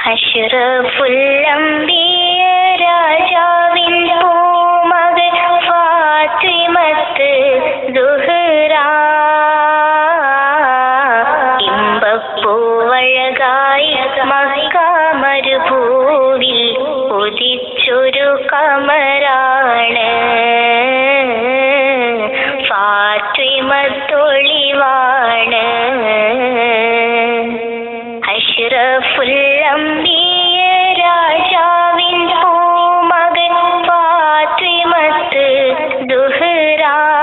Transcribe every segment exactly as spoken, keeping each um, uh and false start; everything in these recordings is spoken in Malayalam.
അഷ്റഫുൽ അംബിയ രാജാവിൻ പൂമകൾ ഫാത്തിമത്ത് സുഹ്റ ഇമ്പപ്പൂവഴകായി മക്ക മരുഭൂവിൽ ഉദിച്ചൊരു കമറാണ് ഫാത്തിമത്തൊളിവാണ്. അഷ്റഫുൽ അംബിയ രാജാവിൻ പൂമകൾ ഫാത്തിമത്ത് സുഹ്റ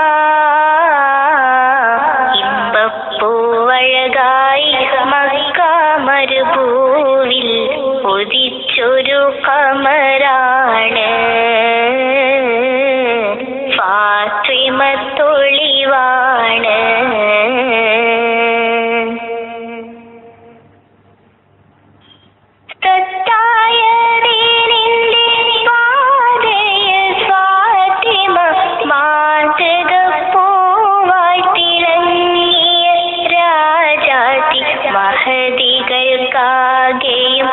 ഇമ്പപ്പൂവഴകായി മക്ക മരുഭൂവിൽ ഉദിച്ചൊരു കമറാണ് ഫാത്തിമത്തൊളിവാണ്. മഹദികൾക്കാകെയും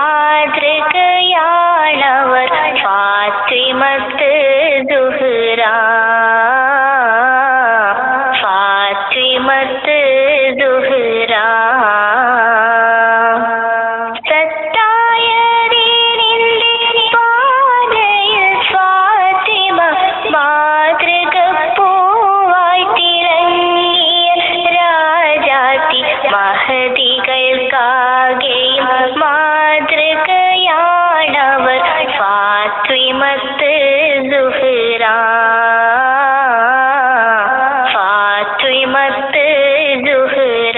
മാതൃകയാണവർ ഫാത്തിമത്ത് സുഹ്റ ഫാത്തിമത്ത് സുഹ്റ. സത്തായ ദീനിന്റെ പാതയിൽ ഫാത്തിമ മാതൃക പൂവായി തിളങ്ങിയ രാജാത്തി മഹദികൾക്കാകെയും മാതൃകയാണവർ ഫാത്തിമത്ത് സുഹ്റ ഫാത്തിമത്ത് സുഹ്റ.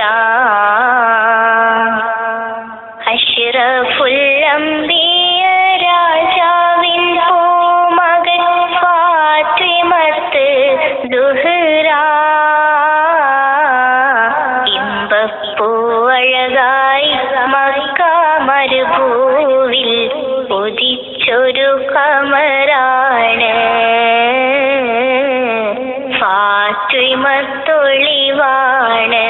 അഷ്റഫുൽ അംബിയ രാജാവിൻ പൂമകൾ ഫാത്തിമത്ത് സുഹ്റ ഇമ്പപ്പൂവഴകായി മക്ക മരുഭൂവിൽ ഉദിച്ചൊരു കമറാണ് ഫാത്തിമത്തൊളിവാണ്.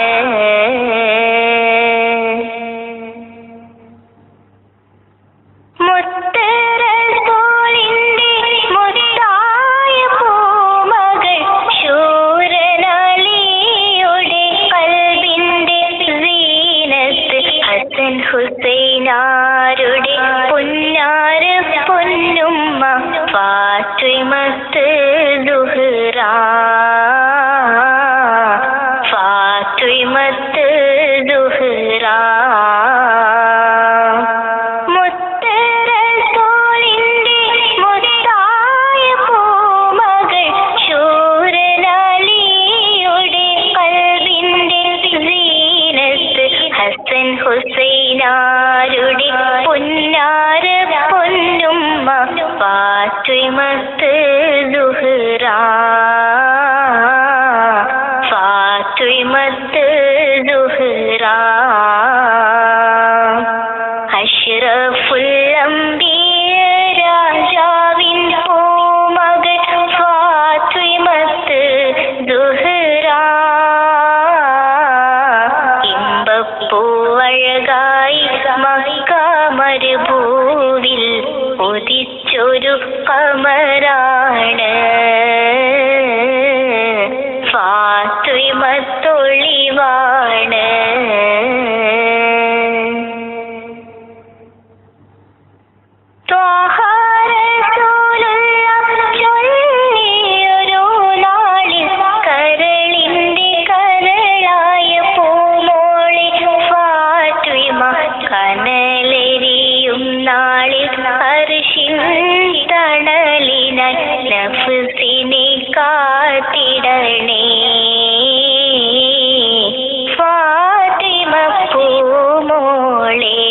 മുത്ത് റസൂലിന്റെ മുത്തായ പൂമകൾ ശൂരനളിയുടെ ഖൽബിന്റെ സീനത്ത് ഹസൻ ഹുസൈനാരുടെ പുന്നാര പൊന്നുമ്മ ഫാത്തിമത്ത് സുഹ്റ ഫാത്തിമത്ത് സുഹ്റ. മുത്ത് റസൂലിന്റെ മുത്തായ പൂമകൾ ശൂരനളിയുടെ ഖൽബിന്റെ സീനത്ത് ഹസൻ ഹുസൈനാരുടെ പുന്നാര പൊന്നുമ്മ ഫാത്തിമത്ത് സുഹ്റ ഫാത്തിമത്ത് സുഹ്റ. അഷ്റഫുൽ അംബിയ രാജാവിൻ പൂമകൾ ഫാത്തിമത്ത് സുഹ്റ ഇമ്പപ്പൂവഴകായി മക്ക മരുഭൂവിൽ ഉദിച്ചൊരു കമറാണ് ഫാത്തിമത്തൊളിവാണ്. ത്വാഹ റസൂലുള്ള ചൊല്ലിയൊരു നാളിൽ കരളിന്റെ കരളായ പൂമോളെ ഫാത്തിമ കനലെരിയും നാളിൽ അർശിൻ തണലിനായി നഫ്സിനെ കാത്തിടണേ ഫാത്തിമ പൂമോളെ.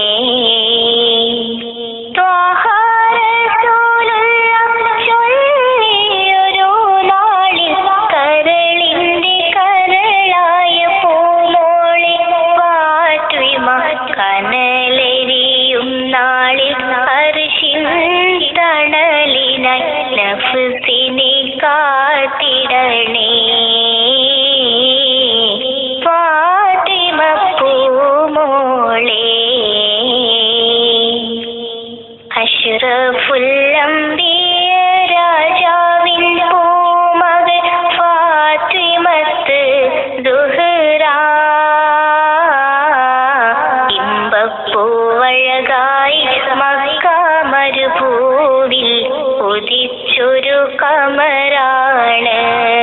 ത്വാഹ റസൂലുള്ള ചൊല്ലിയൊരു നാളിൽ കരളിന്റെ കരളായ പൂമോളെ ഫാത്തിമ കനലെരിയും നാളിൽ അർശിൻ തണലിനായി നഫ്സിനെ കാത്തിടണേ അഷ്റഫുല്ലംബിയ രാജാവിൻ പൂമകൾ ഫാത്തിമത്ത് സുഹ്റ ഇമ്പപ്പൂവഴകായി മക്ക മരുഭൂവിൽ ഉദിച്ചൊരു കമറാണ്.